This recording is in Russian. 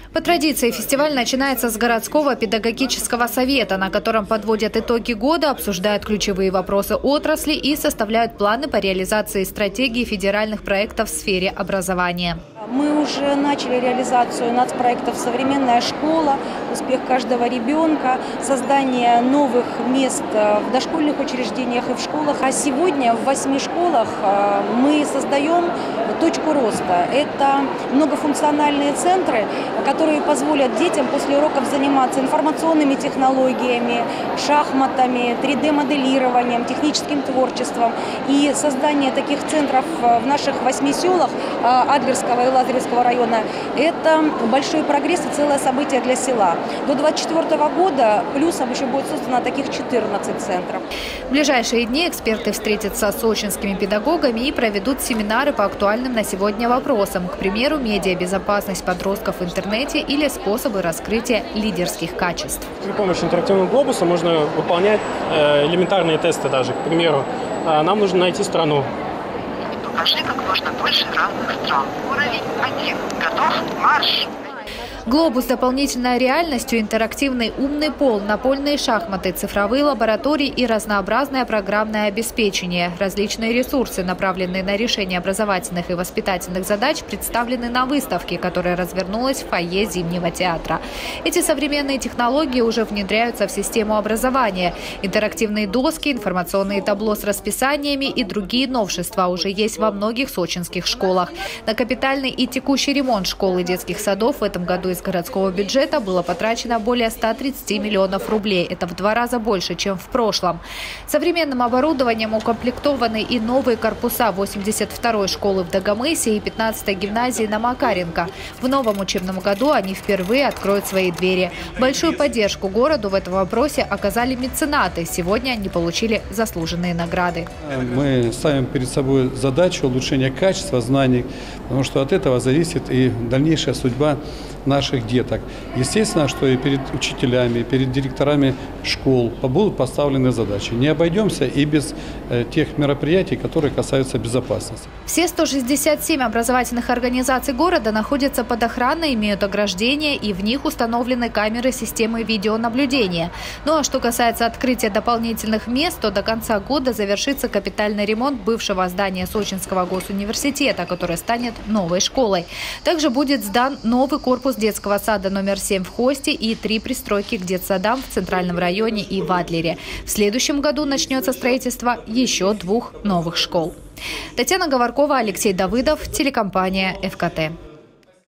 По традиции фестиваль начинается с городского педагогического совета, на котором подводят итоги года, обсуждают ключевые вопросы отрасли и составляют планы по реализации стратегии федеральных проектов в сфере образования. Мы уже начали реализацию нацпроектов «Современная школа», «Успех каждого ребенка», создание новых мест в дошкольных учреждениях и в школах. А сегодня в 8 школах мы создаем точку роста. Это многофункциональные центры, которые позволят детям после уроков заниматься информационными технологиями, шахматами, 3D-моделированием, техническим творчеством. И создание таких центров в наших 8 селах Адлерского и Лазаревского района – это большой прогресс и целое событие для села. До 2024 года плюсом еще будет создано таких 14 центров. В ближайшие дни эксперты встретятся с сочинскими педагогами и проведут семинары по актуальным на сегодня вопросам. К примеру, медиабезопасность подростков в интернете или способы раскрытия лидерских качеств. При помощи интерактивного глобуса можно выполнять элементарные тесты даже. К примеру, нам нужно найти страну. Покажи как можно больше разных стран. Уровень 1. Готов? Марш! Глобус с дополнительной реальностью, интерактивный умный пол, напольные шахматы, цифровые лаборатории и разнообразное программное обеспечение. Различные ресурсы, направленные на решение образовательных и воспитательных задач, представлены на выставке, которая развернулась в фойе Зимнего театра. Эти современные технологии уже внедряются в систему образования. Интерактивные доски, информационные табло с расписаниями и другие новшества уже есть во многих сочинских школах. На капитальный и текущий ремонт школ и детских садов в этом году из городского бюджета было потрачено более 130 миллионов рублей. Это в 2 раза больше, чем в прошлом. Современным оборудованием укомплектованы и новые корпуса 82-й школы в Дагомысе и 15-й гимназии на Макаренко. В новом учебном году они впервые откроют свои двери. Большую поддержку городу в этом вопросе оказали меценаты. Сегодня они получили заслуженные награды. Мы ставим перед собой задачу улучшения качества знаний, потому что от этого зависит и дальнейшая судьба наших деток. Естественно, что и перед учителями, и перед директорами школ будут поставлены задачи. Не обойдемся и без тех мероприятий, которые касаются безопасности. Все 167 образовательных организаций города находятся под охраной, имеют ограждения, и в них установлены камеры системы видеонаблюдения. Ну а что касается открытия дополнительных мест, то до конца года завершится капитальный ремонт бывшего здания Сочинского госуниверситета, которое станет новой школой. Также будет сдан новый корпус детского сада номер 7 в Хосте и 3 пристройки к детсадам в Центральном районе и в Адлере. В следующем году начнется строительство еще 2 новых школ. Татьяна Говоркова, Алексей Давыдов, телекомпания ФКТ.